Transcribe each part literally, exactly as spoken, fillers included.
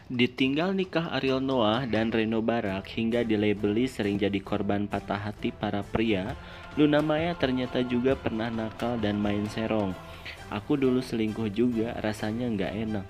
Ditinggal nikah Ariel Noah dan Reno Barak hingga dilabeli sering jadi korban patah hati para pria, Luna Maya ternyata juga pernah nakal dan main serong. Aku dulu selingkuh juga, rasanya nggak enak.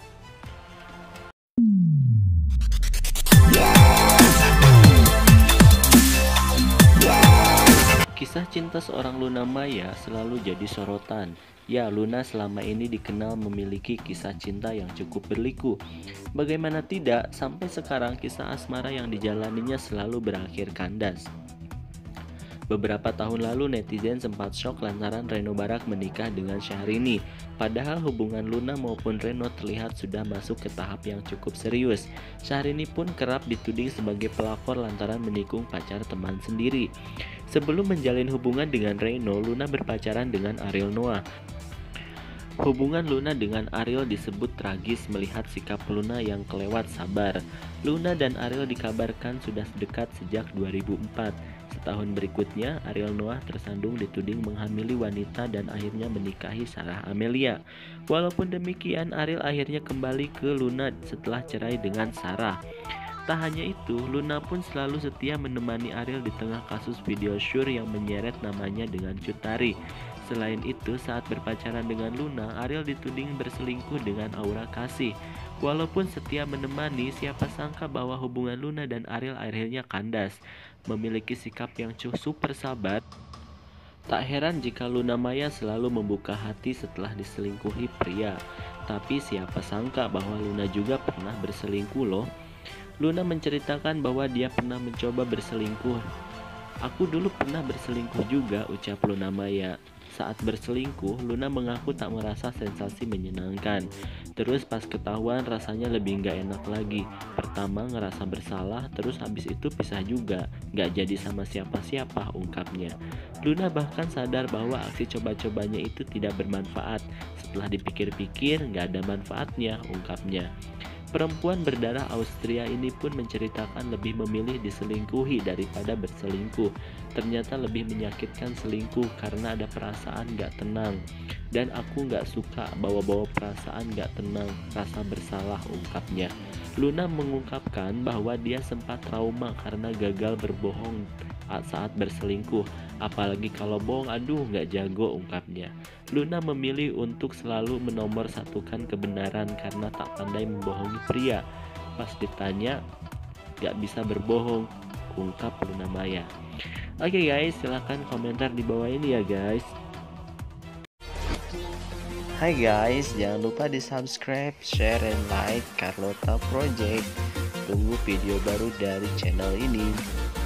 Kisah cinta seorang Luna Maya selalu jadi sorotan. Ya, Luna selama ini dikenal memiliki kisah cinta yang cukup berliku. Bagaimana tidak, sampai sekarang kisah asmara yang dijalaninya selalu berakhir kandas. Beberapa tahun lalu netizen sempat shock lantaran Reno Barak menikah dengan Syahrini. Padahal hubungan Luna maupun Reno terlihat sudah masuk ke tahap yang cukup serius. Syahrini pun kerap dituding sebagai pelakor lantaran menikung pacar teman sendiri. Sebelum menjalin hubungan dengan Reno, Luna berpacaran dengan Ariel Noah. Hubungan Luna dengan Ariel disebut tragis melihat sikap Luna yang kelewat sabar. Luna dan Ariel dikabarkan sudah dekat sejak dua ribu empat. Setahun berikutnya, Ariel Noah tersandung dituding menghamili wanita dan akhirnya menikahi Sarah Amelia. Walaupun demikian, Ariel akhirnya kembali ke Luna setelah cerai dengan Sarah. Tak hanya itu, Luna pun selalu setia menemani Ariel di tengah kasus video syur yang menyeret namanya dengan Cut Tari. Selain itu, saat berpacaran dengan Luna, Ariel dituding berselingkuh dengan Aura Kasih. Walaupun setia menemani, siapa sangka bahwa hubungan Luna dan Ariel akhirnya kandas. Memiliki sikap yang super sabar, tak heran jika Luna Maya selalu membuka hati setelah diselingkuhi pria. Tapi siapa sangka bahwa Luna juga pernah berselingkuh loh. Luna menceritakan bahwa dia pernah mencoba berselingkuh. Aku dulu pernah berselingkuh juga, ucap Luna Maya. Saat berselingkuh, Luna mengaku tak merasa sensasi menyenangkan. Terus pas ketahuan rasanya lebih gak enak lagi. Pertama ngerasa bersalah, terus habis itu pisah juga. Gak jadi sama siapa-siapa, ungkapnya. Luna bahkan sadar bahwa aksi coba-cobanya itu tidak bermanfaat. Setelah dipikir-pikir, gak ada manfaatnya, ungkapnya. Perempuan berdarah Austria ini pun menceritakan lebih memilih diselingkuhi daripada berselingkuh. Ternyata lebih menyakitkan selingkuh karena ada perasaan gak tenang. Dan aku gak suka bawa-bawa perasaan gak tenang, rasa bersalah, ungkapnya. Luna mengungkapkan bahwa dia sempat trauma karena gagal berbohong saat berselingkuh. Apalagi kalau bohong, aduh gak jago, ungkapnya. Luna memilih untuk selalu menomor satukan kebenaran karena tak pandai membohongi pria. Pas ditanya, gak bisa berbohong, ungkap Luna Maya. Oke guys, silahkan komentar di bawah ini ya guys. Hai guys, jangan lupa di subscribe, share, and like Carlota Project. Tunggu video baru dari channel ini.